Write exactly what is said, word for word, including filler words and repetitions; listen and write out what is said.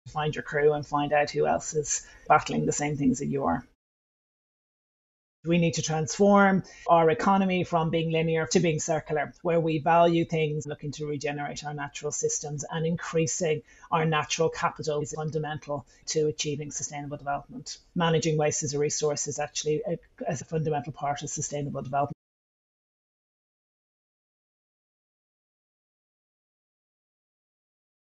Find your crew and find out who else is battling the same things that you are. We need to transform our economy from being linear to being circular, where we value things, looking to regenerate our natural systems, and increasing our natural capital is fundamental to achieving sustainable development. Managing waste as a resource is actually a, as a fundamental part of sustainable development.